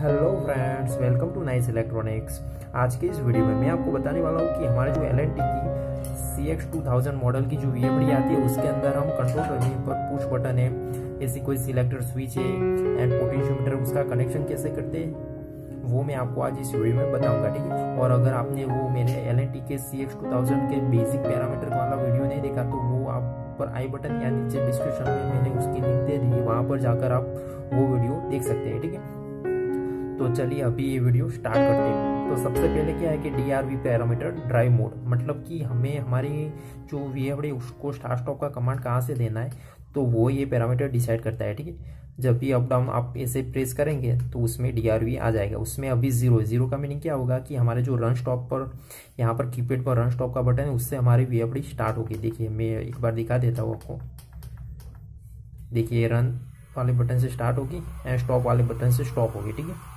Hello friends, welcome to nice electronics. आज के इस वीडियो में मैं आपको बताने वाला हूँ कि हमारे जो L&T की CX2000 मॉडल की जो VFD आती है उसके अंदर हम कंट्रोल टर्मिनल पर पुश बटन है, ऐसी कोई सिलेक्टर स्विच है एंड पोटेंशियोमीटर, उसका कनेक्शन कैसे करते हैं वो मैं आपको आज इस वीडियो में बताऊंगा, ठीक है। और अगर आपने वो मेरे L&T के CX2000 के बेसिक पैरामीटर वाला वीडियो नहीं देखा तो वो आप पर आई बटन या नीचे डिस्क्रिप्शन में मैंने उसकी लिंक दे दी है, वहां पर जाकर आप वो वीडियो देख सकते हैं, ठीक है। तो चलिए अभी ये वीडियो स्टार्ट करते हैं। तो सबसे पहले क्या है कि DRV पैरामीटर ड्राइव मोड, मतलब कि हमें हमारी जो VFD उसको स्टार्ट स्टॉप का कमांड कहाँ से देना है तो वो ये पैरामीटर डिसाइड करता है, ठीक है। जब भी अप डाउन आप ऐसे प्रेस करेंगे तो उसमें DRV आ जाएगा। उसमें अभी जीरो का मीनिंग क्या होगा कि हमारे जो रन स्टॉप पर यहाँ पर कीपैड पर रन स्टॉप का बटन है उससे हमारी VFD स्टार्ट होगी। देखिए मैं एक बार दिखा देता हूँ आपको। देखिए रन वाले बटन से स्टार्ट होगी एंड स्टॉप वाले बटन से स्टॉप होगी, ठीक है।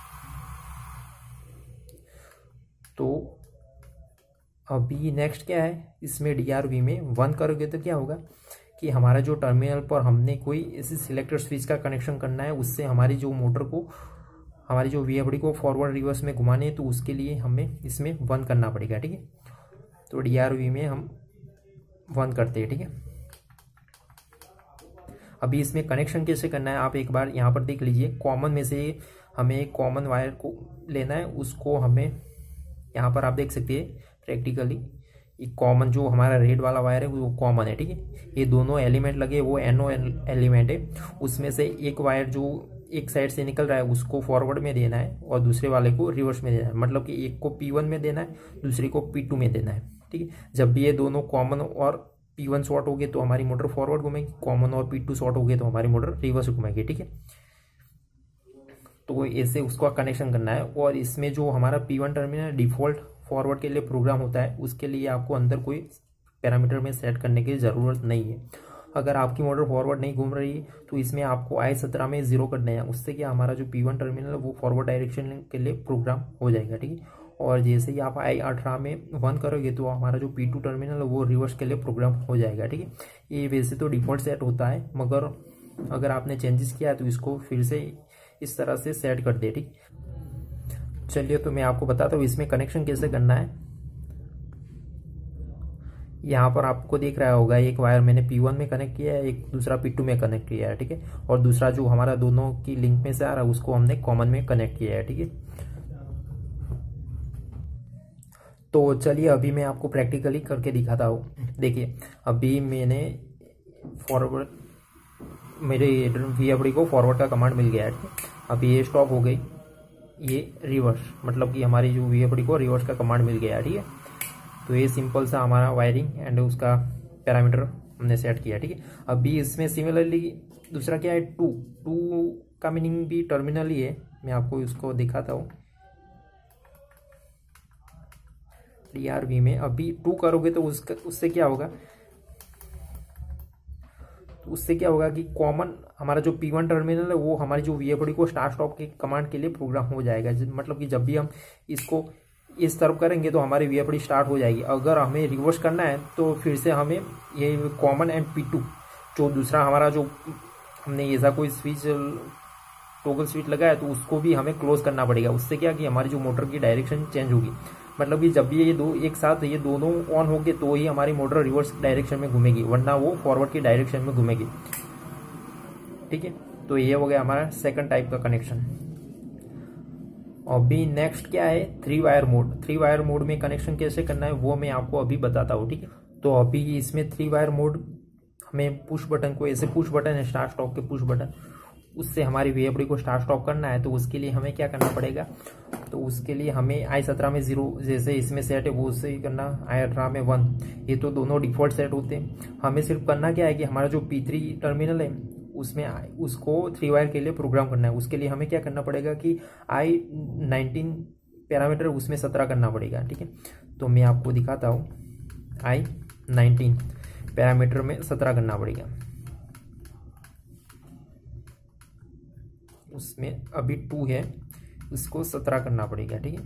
तो अभी नेक्स्ट क्या है, इसमें DRV में 1 करोगे तो क्या होगा कि हमारा जो टर्मिनल पर हमने कोई ऐसी सिलेक्टर स्विच का कनेक्शन करना है, उससे हमारी जो मोटर को, हमारी जो VFD को फॉरवर्ड रिवर्स में घुमाने है तो उसके लिए हमें इसमें 1 करना पड़ेगा, ठीक है। तो DRV में हम 1 करते हैं, ठीक है। अभी इसमें कनेक्शन कैसे करना है आप एक बार यहाँ पर देख लीजिए। कॉमन में से हमें एक कॉमन वायर को लेना है, उसको हमें यहाँ पर आप देख सकते हैं प्रैक्टिकली एक कॉमन जो हमारा रेड वाला वायर है वो कॉमन है, ठीक है। ये दोनों एलिमेंट लगे वो NO एलिमेंट है, उसमें से एक वायर जो एक साइड से निकल रहा है उसको फॉरवर्ड में देना है और दूसरे वाले को रिवर्स में देना है, मतलब कि एक को P1 में देना है दूसरी को P2 में देना है, ठीक है। जब भी ये दोनों कॉमन और P1 शॉर्ट हो गए तो हमारी मोटर फॉरवर्ड घूमेगी, कॉमन और P2 शॉर्ट हो गए तो हमारी मोटर रिवर्स घूमेगी, ठीक है। तो ऐसे उसका कनेक्शन करना है। और इसमें जो हमारा P1 टर्मिनल डिफॉल्ट फॉरवर्ड के लिए प्रोग्राम होता है, उसके लिए आपको अंदर कोई पैरामीटर में सेट करने की ज़रूरत नहीं है। अगर आपकी मोटर फॉरवर्ड नहीं घूम रही है तो इसमें आपको I17 में 0 करना है। उससे क्या हमारा जो P1 टर्मिनल है वो फॉरवर्ड डायरेक्शन के लिए प्रोग्राम हो जाएगा, ठीक है। और जैसे ही आप I18 में 1 करोगे तो हमारा जो P2 टर्मिनल है वो रिवर्स के लिए प्रोग्राम हो जाएगा, ठीक है। ये वैसे तो डिफॉल्ट सेट होता है, मगर अगर आपने चेंजेस किया है तो इसको फिर से इस तरह से सेट कर दे, ठीक। चलिए तो मैं आपको बताता हूँ इसमें कनेक्शन कैसे करना है। यहाँ पर आपको दिख रहा होगा एक वायर मैंने P1 में कनेक्ट किया है, एक दूसरा P2 में कनेक्ट किया है, ठीक है। और दूसरा जो हमारा दोनों की लिंक में से आ रहा है उसको हमने कॉमन में कनेक्ट किया है, ठीक है। तो चलिए अभी मैं आपको प्रैक्टिकली करके दिखाता हूँ। देखिए अभी मैंने फॉरवर्ड, मेरे VFD को फॉरवर्ड का कमांड मिल गया है, ठीक है। अभी ये स्टॉप हो गई, ये रिवर्स, मतलब कि हमारी जो VFD को रिवर्स का कमांड मिल गया है, ठीक है। तो ये सिंपल सा हमारा वायरिंग एंड उसका पैरामीटर हमने सेट किया, ठीक है। अभी इसमें सिमिलरली दूसरा क्या है, टू का मीनिंग भी टर्मिनल ही है। मैं आपको इसको दिखाता हूँ। DRV में अभी 2 करोगे तो उससे क्या होगा, तो उससे क्या होगा कि कॉमन हमारा जो P1 टर्मिनल है वो हमारी जो VFD को स्टार्ट स्टॉप के कमांड के लिए प्रोग्राम हो जाएगा। मतलब कि जब भी हम इसको इस तरफ करेंगे तो हमारी VFD स्टार्ट हो जाएगी। अगर हमें रिवर्स करना है तो फिर से हमें ये कॉमन एंड P2 जो दूसरा हमारा जो हमने ऐसा कोई स्विच टॉगल स्विच लगाया है तो उसको भी हमें क्लोज करना पड़ेगा। उससे क्या कि हमारी जो मोटर की डायरेक्शन चेंज होगी, मतलब कि जब भी ये दो एक साथ ये दोनों ऑन होंगे तो ही हमारी मोटर रिवर्स डायरेक्शन में घूमेगी, वरना वो फॉरवर्ड की डायरेक्शन में घूमेगी, ठीक है। तो ये हो गया हमारा सेकंड टाइप का कनेक्शन। अभी नेक्स्ट क्या है, 3 वायर मोड। 3 वायर मोड में कनेक्शन कैसे करना है वो मैं आपको अभी बताता हूँ, ठीक है। तो अभी इसमें 3 वायर मोड हमें पुश बटन को, ऐसे पुश बटन है स्टार्ट स्टॉप के पुश बटन, उससे हमारी VFD को स्टार्ट स्टॉप करना है। तो उसके लिए हमें क्या करना पड़ेगा, तो उसके लिए हमें I17 में 0 जैसे इसमें सेट है वो उससे ही करना, I18 में 1, ये तो दोनों डिफॉल्ट सेट होते हैं। हमें सिर्फ करना क्या है कि हमारा जो P3 टर्मिनल है उसमें उसको 3 वायर के लिए प्रोग्राम करना है। उसके लिए हमें क्या करना पड़ेगा कि I19 पैरामीटर उसमें 17 करना पड़ेगा, ठीक है। तो मैं आपको दिखाता हूँ, I19 पैरामीटर में 17 करना पड़ेगा। उसमें अभी 2 है, उसको 17 करना पड़ेगा, ठीक है।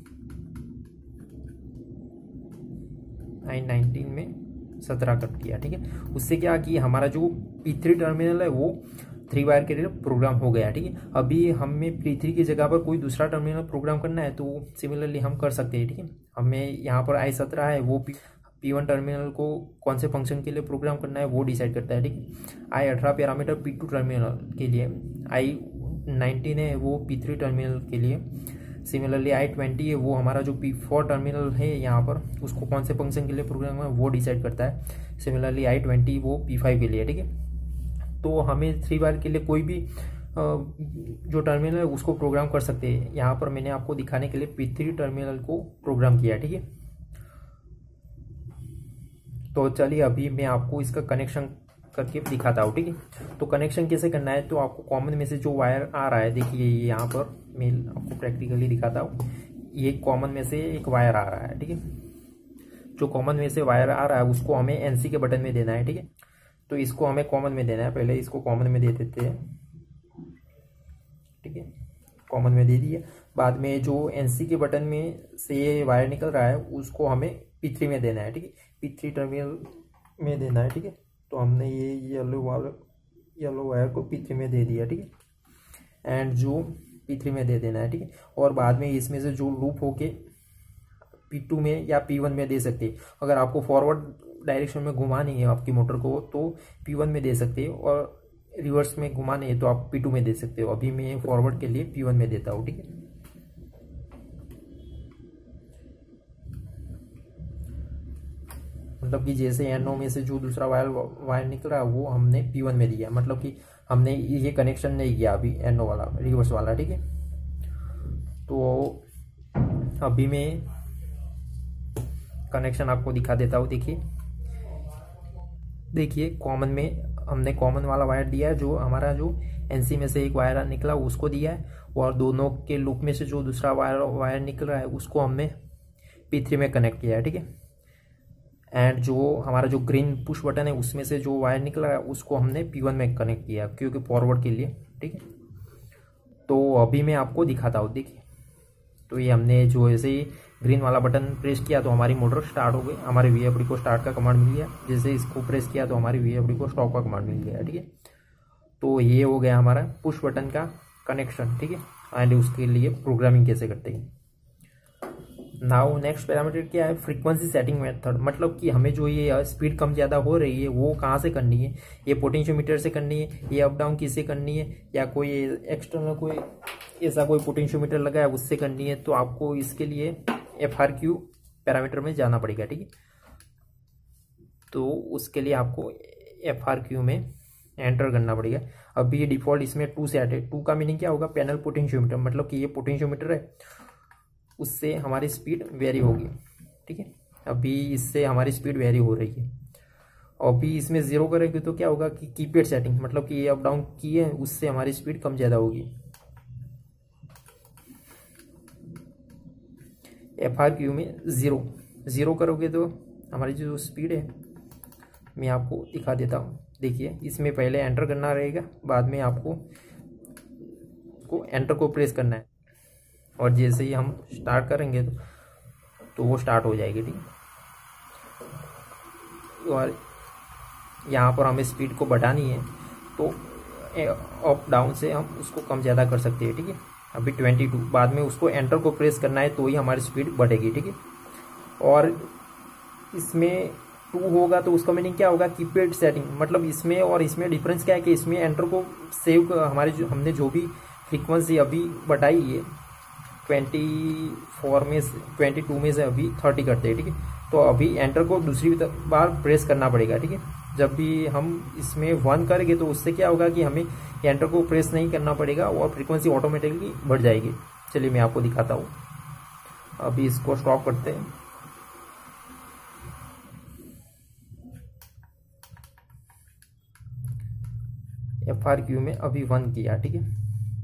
I19 में 17 कर दिया, ठीक है। उससे क्या कि हमारा जो P3 टर्मिनल है वो 3 वायर के लिए प्रोग्राम हो गया, ठीक है। अभी हमें P3 की जगह पर कोई दूसरा टर्मिनल प्रोग्राम करना है तो सिमिलरली हम कर सकते हैं, ठीक है। हमें यहाँ पर I17 है, वो P1 टर्मिनल को कौन से फंक्शन के लिए प्रोग्राम करना है वो डिसाइड करता है, ठीक है। I18 पैरामीटर P2 टर्मिनल के लिए, I19 है वो P3 टर्मिनल के लिए, सिमिलरली I20 है वो हमारा जो P4 टर्मिनल है यहाँ पर उसको कौन से फंक्शन के लिए प्रोग्राम है वो डिसाइड करता है। सिमिलरली I20 वो P5 के लिए, ठीक है। तो हमें 3 वायर के लिए कोई भी जो टर्मिनल है उसको प्रोग्राम कर सकते हैं। यहाँ पर मैंने आपको दिखाने के लिए P3 टर्मिनल को प्रोग्राम किया, ठीक है। तो चलिए अभी मैं आपको इसका कनेक्शन करके दिखाता हूँ, ठीक है। तो कनेक्शन कैसे करना है, तो आपको कॉमन में से जो वायर आ रहा है, देखिए यहाँ पर मैं आपको प्रैक्टिकली दिखाता हूँ। ये कॉमन में से एक वायर आ रहा है, ठीक है। जो कॉमन में से वायर आ रहा है उसको हमें एनसी के बटन में देना है, ठीक है। तो इसको हमें कॉमन में देना है, पहले इसको कॉमन में दे देते हैं, ठीक है। कॉमन में दे दिया, बाद में जो एनसी के बटन में से ये वायर निकल रहा है उसको हमें P3 में देना है, ठीक है। P3 टर्मिनल में देना है, ठीक है। तो हमने ये येलो वायर को P3 में दे दिया, ठीक है। एंड जो P3 में दे देना है, ठीक है। और बाद में इसमें से जो लूप होके P2 में या P1 में दे सकते हैं। अगर आपको फॉरवर्ड डायरेक्शन में घुमानी है आपकी मोटर को तो P1 में दे सकते हो, और रिवर्स में घुमानी है तो आप P2 में दे सकते हो। अभी मैं फॉरवर्ड के लिए P1 में देता हूँ, ठीक है। मतलब कि जैसे NO में से जो दूसरा वायर निकल रहा है वो हमने P1 में दिया, मतलब कि हमने ये कनेक्शन नहीं किया अभी NO वाला, रिवर्स वाला, ठीक है। तो अभी मैं कनेक्शन आपको दिखा देता हूँ। देखिए कॉमन में हमने कॉमन वाला वायर दिया है, जो हमारा जो एनसी में से एक वायर निकला उसको दिया है, और दोनों के लूप में से जो दूसरा वायर निकल रहा है उसको हमने P3 में कनेक्ट किया है, ठीक है। एंड जो हमारा जो ग्रीन पुश बटन है उसमें से जो वायर निकल रहा है उसको हमने P1 में कनेक्ट किया क्योंकि फॉरवर्ड के लिए, ठीक है। तो अभी मैं आपको दिखाता हूँ, देखिए। तो ये हमने जो ऐसे ही ग्रीन वाला बटन प्रेस किया तो हमारी मोटर स्टार्ट हो गई, हमारे VFD को स्टार्ट का कमांड मिल गया। जैसे इसको प्रेस किया तो हमारी VFD को स्टॉप का कमांड मिल गया, ठीक है। तो ये हो गया हमारा पुश बटन का कनेक्शन, ठीक है। एंड उसके लिए प्रोग्रामिंग कैसे करते हैं। नाउ नेक्स्ट पैरामीटर क्या है, फ्रीक्वेंसी सेटिंग मेथड। मतलब कि हमें जो ये स्पीड कम ज़्यादा हो रही है वो कहाँ से करनी है, ये पोटेंशियोमीटर से करनी है, ये अप डाउन किससे करनी है, या कोई एक्सटर्नल कोई ऐसा कोई पोटेंशियोमीटर लगा है उससे करनी है। तो आपको इसके लिए FRQ पैरामीटर में जाना पड़ेगा, ठीक है। तो उसके लिए आपको FRQ में एंटर करना पड़ेगा। अभी ये डिफ़ॉल्ट इसमें 2 सेट है। 2 का मीनिंग क्या होगा, पैनल पोटेंशियोमीटर, मतलब कि ये पोटेंशियोमीटर है उससे हमारी स्पीड वेरी होगी, ठीक है। अभी इससे हमारी स्पीड वेरी हो रही है। अभी इसमें 0 करेंगे तो क्या होगा कि कीपैड सेटिंग, मतलब कि ये अप डाउन की है उससे हमारी स्पीड कम ज़्यादा होगी। FRQ में 0 करोगे तो हमारी जो स्पीड है मैं आपको दिखा देता हूँ। देखिए इसमें पहले एंटर करना रहेगा, बाद में आपको एंटर को प्रेस करना है, और जैसे ही हम स्टार्ट करेंगे तो वो स्टार्ट हो जाएगी, ठीक है। और यहाँ पर हमें स्पीड को बढ़ानी है तो अप डाउन से हम उसको कम ज़्यादा कर सकते हैं, ठीक है। अभी 22, बाद में उसको एंटर को प्रेस करना है तो ही हमारी स्पीड बढ़ेगी, ठीक है। और इसमें 2 होगा तो उसका मीनिंग क्या होगा, कीपैड सेटिंग। मतलब इसमें और इसमें डिफरेंस क्या है कि इसमें एंटर को सेव हमारे जो हमने जो भी फ्रीक्वेंसी अभी बढ़ाई है 24 में 22 में से अभी 30 करते हैं, ठीक है। तो अभी एंटर को दूसरी बार प्रेस करना पड़ेगा, ठीक है। जब भी हम इसमें 1 करेंगे तो उससे क्या होगा कि हमें एंटर को प्रेस नहीं करना पड़ेगा और फ्रीक्वेंसी ऑटोमेटिकली बढ़ जाएगी। चलिए मैं आपको दिखाता हूँ। अभी इसको स्टॉप करते हैं। FRQ में अभी 1 किया, ठीक है।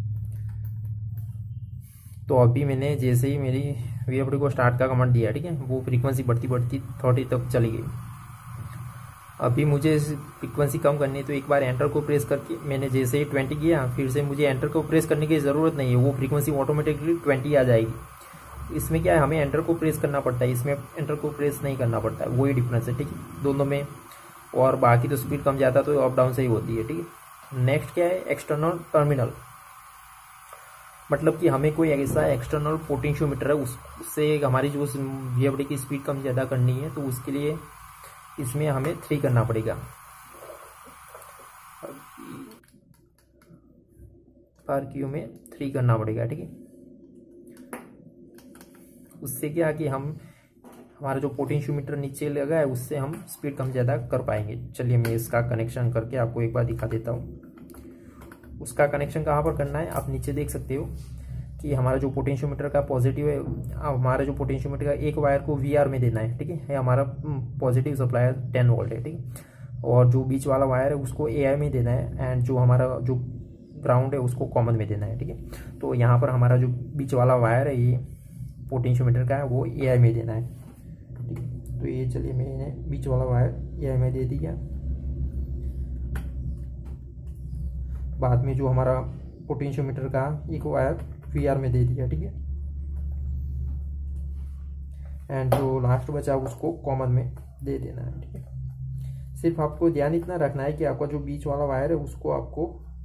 तो अभी मैंने जैसे ही मेरी VFD को स्टार्ट का कमांड दिया, ठीक है, वो फ्रीक्वेंसी बढ़ती 30 तक चली गई। अभी मुझे फ्रीक्वेंसी कम करनी है तो एक बार एंटर को प्रेस करके मैंने जैसे ही 20 किया, फिर से मुझे एंटर को प्रेस करने की ज़रूरत नहीं है, वो फ्रीक्वेंसी ऑटोमेटिकली 20 आ जाएगी। इसमें क्या है, हमें एंटर को प्रेस करना पड़ता है, इसमें एंटर को प्रेस नहीं करना पड़ता है। वही डिफरेंस है, ठीक है, दोनों में। और बाकी तो स्पीड कम जाता तो अप डाउन से ही होती है, ठीक है। नेक्स्ट क्या है, एक्सटर्नल टर्मिनल। मतलब कि हमें कोई ऐसा एक्सटर्नल पोटेंशियोमीटर है, उससे हमारी जो VFD की स्पीड कम ज़्यादा करनी है, तो उसके लिए इसमें हमें 3 करना पड़ेगा। पर क्यू में 3 करना पड़ेगा, ठीक है। उससे क्या कि हमारा जो पोटेंशियोमीटर नीचे लगा है उससे हम स्पीड कम ज़्यादा कर पाएंगे। चलिए मैं इसका कनेक्शन करके आपको एक बार दिखा देता हूँ। उसका कनेक्शन कहाँ पर करना है, आप नीचे देख सकते हो कि हमारा जो पोटेंशियोमीटर का पॉजिटिव है, हमारा जो पोटेंशियोमीटर का एक वायर को VR में देना है, ठीक है। हमारा पॉजिटिव सप्लाई 10 वोल्ट है, ठीक है। और जो बीच वाला वायर है उसको AI में देना है, एंड जो हमारा जो ग्राउंड है उसको कॉमन में देना है, ठीक है। तो यहाँ पर हमारा जो बीच वाला वायर है ये पोटेंशियोमीटर का है, वो AI में देना है, ठीक है। तो ये चलिए मैंने बीच वाला वायर AI में दे दिया। बाद में जो हमारा पोटेंशियोमीटर का एक वायर VR में दे दिया, ठीक है। एंड जो लास्ट बचा उसको कॉमन में दे देना है, ठीक है। सिर्फ आपको ध्यान इतना रखना है कि आपका जो बीच वाला वायर है उसको आपको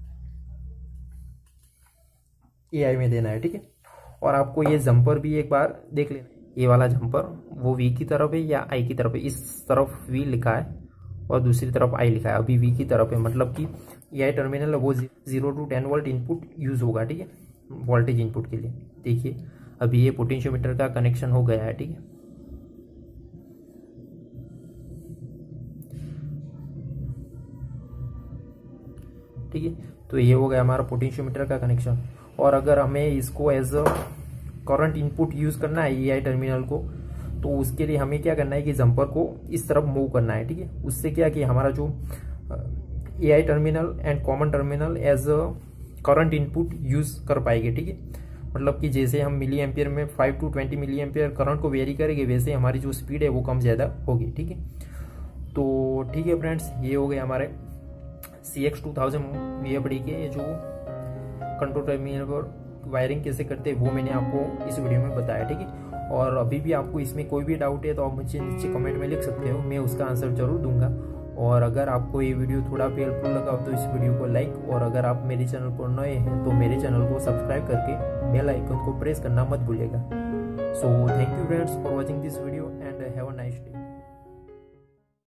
AI में देना है, ठीक है। और आपको ये जंपर भी एक बार देख लेना है, ये वाला जंपर वो V की तरफ है या I की तरफ है। इस तरफ V लिखा है और दूसरी तरफ I लिखा है, अभी V की तरफ है, मतलब कि AI टर्मिनल वो 0 to 10 वोल्ट इनपुट यूज होगा, ठीक है, वोल्टेज इनपुट के लिए। देखिए अभी ये पोटेंशियोमीटर का कनेक्शन हो गया है, ठीक है। ठीक है, तो ये हो गया हमारा पोटेंशियोमीटर का कनेक्शन। और अगर हमें इसको as a current input use करना है AI टर्मिनल को, तो उसके लिए हमें क्या करना है कि जंपर को इस तरफ मूव करना है, ठीक है। उससे क्या कि हमारा जो AI terminal and common terminal as a current input use कर पाएंगे, ठीक है। मतलब कि जैसे हम मिली एम्पियर में 5 to 20 मिली एम्पियर करंट को वेरी करेंगे, वैसे हमारी जो स्पीड है वो कम ज़्यादा होगी, ठीक है। तो ठीक है फ्रेंड्स, ये हो गए हमारे CX2000 VFD के जो कंट्रोल टर्मिनल पर वायरिंग कैसे करते हैं वो मैंने आपको इस वीडियो में बताया, ठीक है। और अभी भी आपको इसमें कोई भी डाउट है तो आप मुझे नीचे कमेंट में लिख सकते हो, मैं उसका आंसर जरूर दूंगा। और अगर आपको ये वीडियो थोड़ा भी हेल्पफुल लगा तो इस वीडियो को लाइक, और अगर आप मेरे चैनल पर नए हैं तो मेरे चैनल को सब्सक्राइब करके बेल आइकन को प्रेस करना मत भूलिएगा। So thank you friends for watching this video and have a nice day.